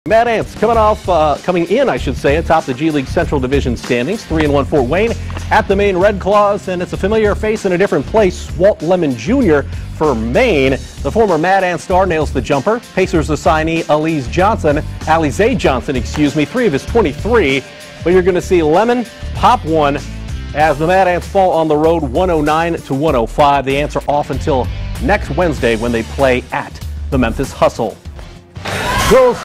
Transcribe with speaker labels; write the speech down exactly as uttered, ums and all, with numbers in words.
Speaker 1: Mad Ants coming off, uh, coming in, I should say, atop the G League Central Division standings, three and one Fort Wayne at the Maine Red Claws, and it's a familiar face in a different place. Walt Lemon Junior for Maine. The former Mad Ant star nails the jumper. Pacers assignee Alize Johnson, Alize Johnson, excuse me, three of his twenty-three. But you're going to see Lemon pop one as the Mad Ants fall on the road, one oh nine to one oh five. The Ants are off until next Wednesday when they play at the Memphis Hustle. Girls